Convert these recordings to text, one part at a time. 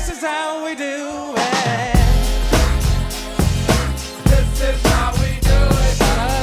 This is how we do it. This is how we do it.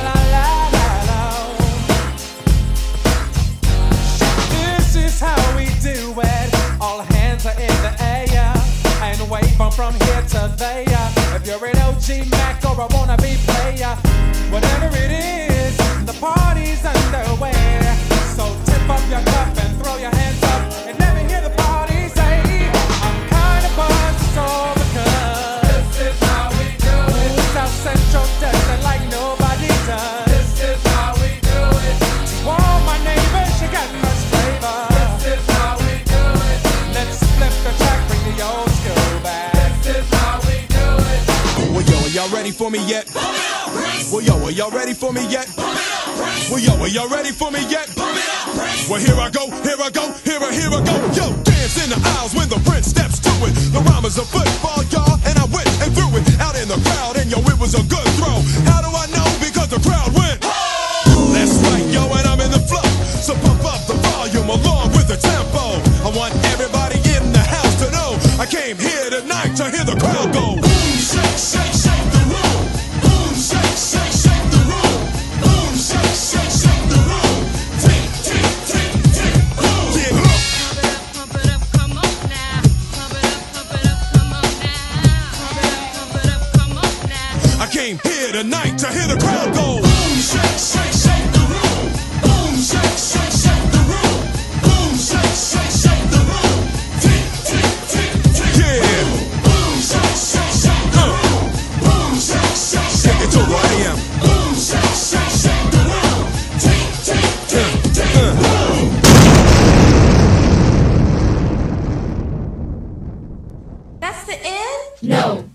This is how we do it. All hands are in the air and wave on from here to there. If you're an OG Mac or a wannabe player, whatever it is, the party's underway. So tip up your cup and throw your hands up and let me hear the party say, I'm kinda buzzed, it's all because This is how we do it. South Central does it like nobody does. This is how we do it. To all my neighbors, you got much flavor. This is how we do it. Let's flip the track, bring the old school back. This is how we do it. Well, yo, are y'all ready for me yet? Well, yo, are y'all ready for me yet? Well, yo, are y'all ready for me yet? Well, here I go, here I go, here I go. Yo, dance in the aisles when the prince steps to it. The rhyme is a football, y'all, and I went and threw it out in the crowd, and yo, it was a good throw. How do I know? Because the crowd went. That's right, yo, and I'm in the flow. So pump up the volume along with the tempo. I want everybody in the house to know I came here tonight to hear the crowd go. Boom, shake, shake, shake the room. Boom, shake, shake, shake the room. Boom, shake, shake, shake the room. Tick, tick, tick, tick, boom. Yeah. Pump it up, come on now. Pump it up, come on now. Pump it up, come on now. I came here tonight to hear the crowd go. Boom, shake, shake, shake the room. Boom, shake, shake, shake the room. Boom, shake, shake, shake the room. Tick, tick, tick, tick. Yeah. Boom, shake, shake, shake the room. Boom, shake, shake, shake it to where I am. Boom, shake, shake, shake the room. Tick, tick, tick, tick, boom. That's the end? No.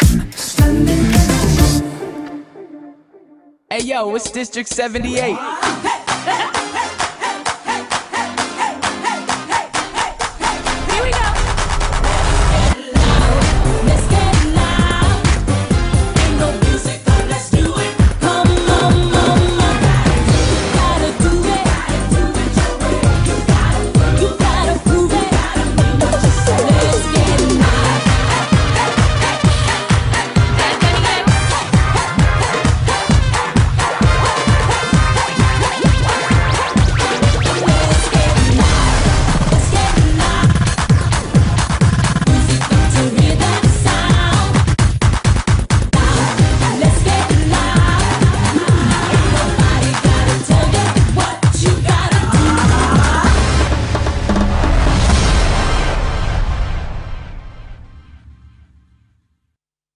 Hey yo, it's District 78.